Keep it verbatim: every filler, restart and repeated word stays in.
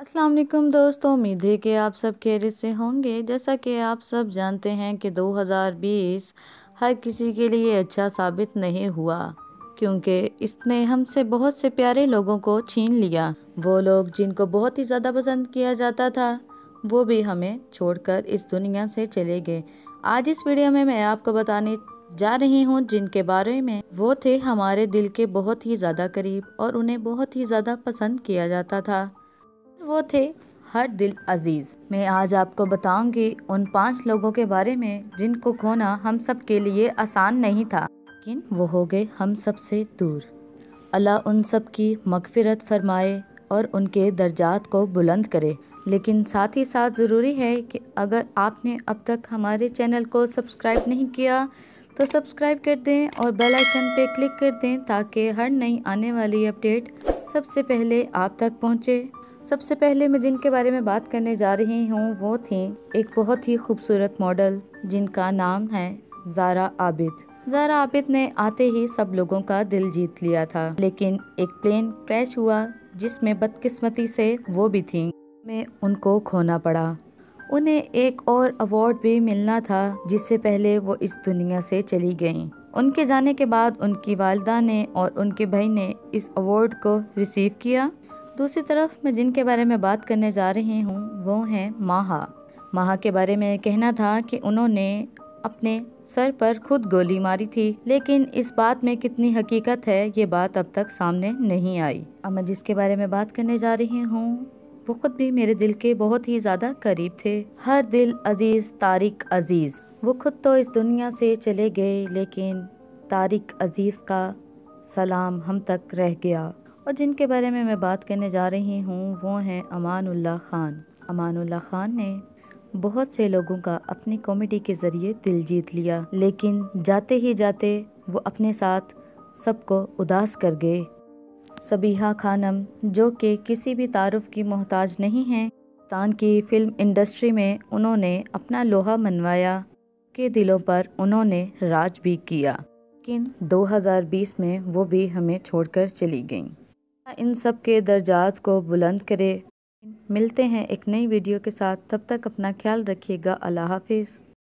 अस्सलाम वालेकुम दोस्तों, उम्मीद है कि आप सब खैरियत से होंगे। जैसा कि आप सब जानते हैं कि दो हज़ार बीस हर किसी के लिए अच्छा साबित नहीं हुआ, क्योंकि इसने हमसे बहुत से प्यारे लोगों को छीन लिया। वो लोग जिनको बहुत ही ज़्यादा पसंद किया जाता था, वो भी हमें छोड़कर इस दुनिया से चले गए। आज इस वीडियो में मैं आपको बताने जा रही हूँ जिनके बारे में वो थे हमारे दिल के बहुत ही ज़्यादा करीब और उन्हें बहुत ही ज़्यादा पसंद किया जाता था। वो थे हर दिल अजीज। मैं आज आपको बताऊंगी उन पांच लोगों के बारे में जिनको खोना हम सब के लिए आसान नहीं था, लेकिन वो हो गए हम सब से दूर। अल्लाह उन सब की मगफिरत फरमाए और उनके दर्जात को बुलंद करे। लेकिन साथ ही साथ ज़रूरी है कि अगर आपने अब तक हमारे चैनल को सब्सक्राइब नहीं किया तो सब्सक्राइब कर दें और बेल आइकन पे क्लिक कर दें, ताकि हर नई आने वाली अपडेट सबसे पहले आप तक पहुंचे। सबसे पहले मैं जिनके बारे में बात करने जा रही हूँ वो थी एक बहुत ही खूबसूरत मॉडल जिनका नाम है ज़ारा आबिद। ज़ारा आबिद ने आते ही सब लोगों का दिल जीत लिया था, लेकिन एक प्लेन क्रैश हुआ जिसमें बदकिस्मती से वो भी थी, में उनको खोना पड़ा। उन्हें एक और अवार्ड भी मिलना था जिससे पहले वो इस दुनिया से चली गईं। उनके जाने के बाद उनकी वालिदा ने और उनके भाई ने इस अवार्ड को रिसीव किया। दूसरी तरफ मैं जिनके बारे में बात करने जा रही हूँ वो हैं माहा। माहा के बारे में कहना था कि उन्होंने अपने सर पर खुद गोली मारी थी, लेकिन इस बात में कितनी हकीकत है ये बात अब तक सामने नहीं आई। अब मैं जिसके बारे में बात करने जा रही हूँ वो खुद भी मेरे दिल के बहुत ही ज़्यादा करीब थे। हर दिल अजीज़ तारिक अजीज़। वो खुद तो इस दुनिया से चले गए, लेकिन तारिक अजीज़ का सलाम हम तक रह गया। और जिनके बारे में मैं बात करने जा रही हूँ वो हैं अमानुल्लाह खान। अमानुल्लाह खान ने बहुत से लोगों का अपनी कॉमेडी के ज़रिए दिल जीत लिया, लेकिन जाते ही जाते वो अपने साथ सबको उदास कर गए। सबीहा खानम, जो कि किसी भी तारुफ की मोहताज नहीं हैं, पाकिस्तान की फिल्म इंडस्ट्री में उन्होंने अपना लोहा मनवाया, के दिलों पर उन्होंने राज भी किया, लेकिन दो हज़ार बीस में वो भी हमें छोड़कर चली गईं। इन सब के दर्जात को बुलंद करे। मिलते हैं एक नई वीडियो के साथ, तब तक अपना ख्याल रखिएगा। अल्लाह हाफिज़।